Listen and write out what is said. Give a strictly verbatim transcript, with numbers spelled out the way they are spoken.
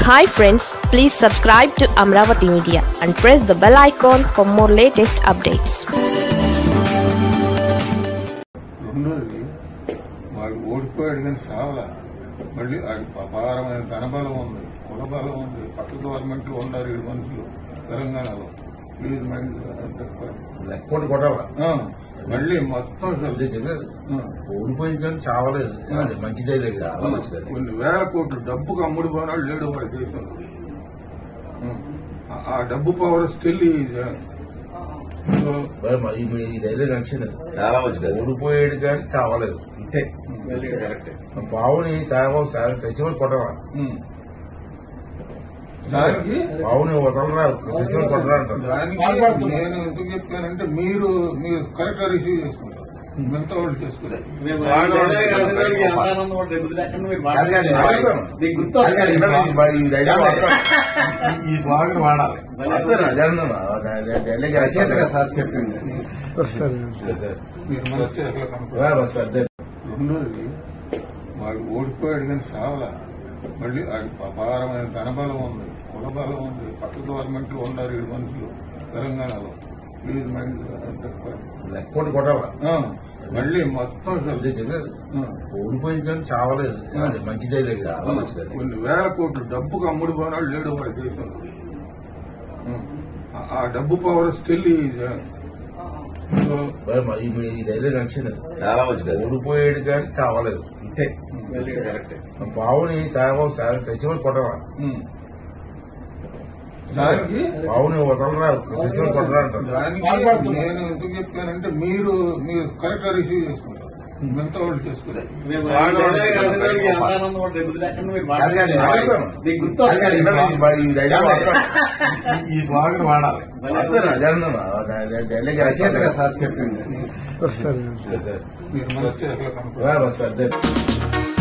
Hi friends, please subscribe to Amravati Media and press the bell icon for more latest updates. రెండోది వాడు ఓడిపోయాడు కానీ సావలా మళ్ళీ అపారమైన ధనబలం ఉంది, కులబలం ఉంది, పక్క గవర్నమెంట్లు ఉన్నారు ఏడు మనుషులు తెలంగాణలో. ప్లీజ్ మైండ్ లెక్కోటి కొట్టాలా మళ్ళీ మొత్తం ఓడిపోయి కానీ చావలేదు. మంచిదే లేదు, చాలా మంచిది. కొన్ని వేల కోట్లు డబ్బుకు అమ్ముడు పోనాడు లేడు వాడి దేశంలో. ఆ డబ్బు పవర్ స్టిల్ ఈ ధైర్యం నచ్చింది, చాలా మంచిది. ఓడిపోయాడు కానీ చావలేదు, ఇంతే కరెక్ట్. పావుని చావ చచ్చిపోయి కొట్టాలా, దానికి పావుని వదలరా చచ్చిపోయి కొట్టరా అంటారు. దానికి నేను ఎందుకు చెప్పానంటే మీరు మీరు కరెక్ట్ గా రిసీవ్ చేసుకుంటారు, మిగతా వాళ్ళు చేసుకుంటారు. ఈ స్వాగతం వాడాలి సార్ చెప్పింది. మీరు మనసు ఎట్లా కనుక్కోవాలి. రెండోది వాడు ఓడిపోయాడు కానీ సావలా మళ్ళీ అపారమైన ధనబలం ఉంది, కులబలం ఉంది, పక్క గవర్నమెంట్లు ఉన్నారు ఏడు మనుషులు తెలంగాణలో. ప్లీజ్ మైండ్ లెక్కోటి కొట్టాలా మళ్ళీ మొత్తం ఓడిపోయి కానీ చావలేదు, మంచిదే లేదు, చాలా మంచిది. కొన్ని వేల కోట్లు డబ్బుకు అమ్ముడు పోనాడు లేడు వాడి దేశంలో. ఆ డబ్బు పవర్ స్టిల్ ఈ ధైర్యం నచ్చింది, చాలా మంచిది. ఓడిపోయాడు కానీ చావలేదు, ఇంతే కరెక్ట్. పావుని చావ చచ్చిపోయి కొట్టాలా, దానికి పావుని వదలరా చచ్చిపోయి కొట్టరా అంటారు. దానికి నేను ఎందుకు చెప్పానంటే మీరు మీరు కరెక్ట్ గా రిసీవ్ చేసుకుంటారు, మిగతా వాళ్ళు చేసుకుంటారు. ఈ స్వాగతం వాడాలి సార్ చెప్పింది. మీరు మనసు ఎట్లా కనుక్కోవాలి.